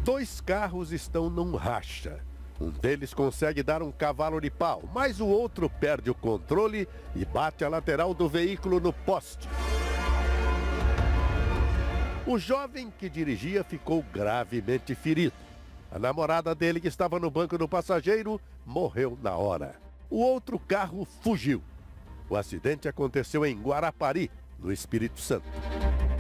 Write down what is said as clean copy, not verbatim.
Dois carros estão num racha. Um deles consegue dar um cavalo de pau, mas o outro perde o controle e bate a lateral do veículo no poste. O jovem que dirigia ficou gravemente ferido. A namorada dele, que estava no banco do passageiro, morreu na hora. O outro carro fugiu. O acidente aconteceu em Guarapari, no Espírito Santo.